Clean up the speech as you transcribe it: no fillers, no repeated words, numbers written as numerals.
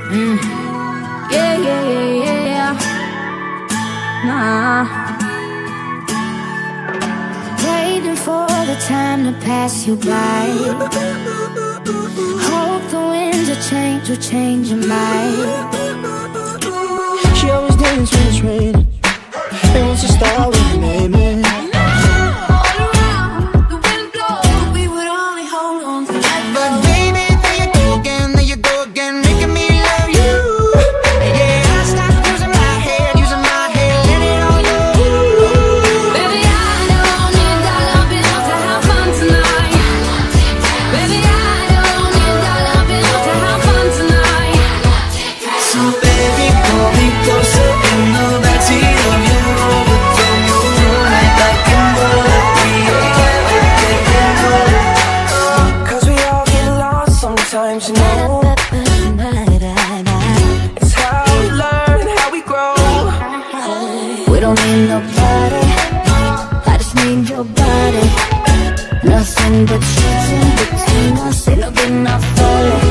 Yeah, yeah, yeah, yeah. Nah. Waiting for the time to pass you by. Hope the winds of change will change your mind. She always dances when it's raining, and wants to start with your name in. It's how we learn, how we grow. We don't need nobody, I just need your body. Nothing but shit in between us, ain't no getting off of it.